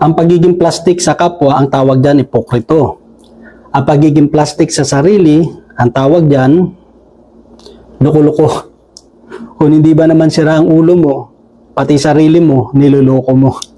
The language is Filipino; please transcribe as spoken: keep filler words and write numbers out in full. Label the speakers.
Speaker 1: Ang pagiging plastic sa kapwa, ang tawag dyan, ipokrito. Ang pagiging plastic sa sarili, ang tawag dyan, loko-loko. Kung hindi ba naman sira ang ulo mo, pati sarili mo, niloloko mo.